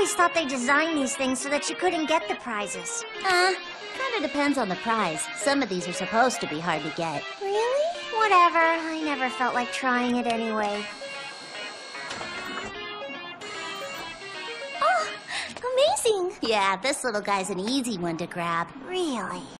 always thought they designed these things so that you couldn't get the prizes. Kinda depends on the prize. Some of these are supposed to be hard to get. Really? Whatever. I never felt like trying it anyway. Oh, amazing! Yeah, this little guy's an easy one to grab. Really?